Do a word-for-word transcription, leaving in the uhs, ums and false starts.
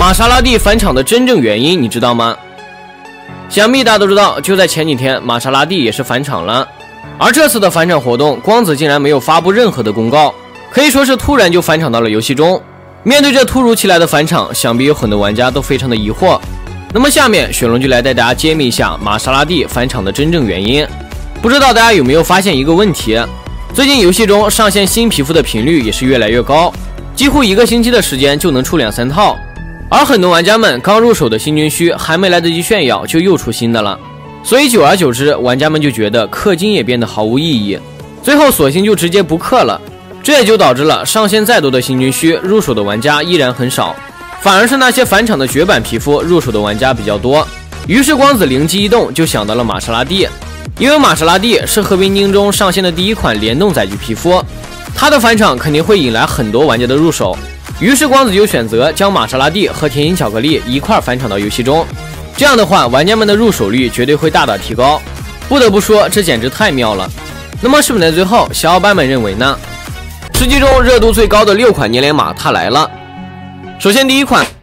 玛莎拉蒂返场的真正原因你知道吗？想必大家都知道，就在前几天，玛莎拉蒂也是返场了。而这次的返场活动，光子竟然没有发布任何的公告，可以说是突然就返场到了游戏中。面对这突如其来的返场，想必有很多玩家都非常的疑惑。那么下面雪龙就来带大家揭秘一下玛莎拉蒂返场的真正原因。不知道大家有没有发现一个问题？最近游戏中上线新皮肤的频率也是越来越高，几乎一个星期的时间就能出两三套。而很多玩家们刚入手的新军须还没来得及炫耀，就又出新的了。所以久而久之，玩家们就觉得氪金也变得毫无意义，最后索性就直接不氪了。这也就导致了上线再多的新军须，入手的玩家依然很少，反而是那些返场的绝版皮肤入手的玩家比较多。于是光子灵机一动，就想到了玛莎拉蒂，因为玛莎拉蒂是合冰晶中上线的第一款联动载具皮肤，它的返场肯定会引来很多玩家的入手。于是光子就选择将玛莎拉蒂和甜心巧克力一块返场到游戏中，这样的话玩家们的入手率绝对会大大提高。不得不说，这简直太妙了。那么视频的最后，小伙伴们认为呢？吃鸡中热度最高的六款年联码它来了。首先第一款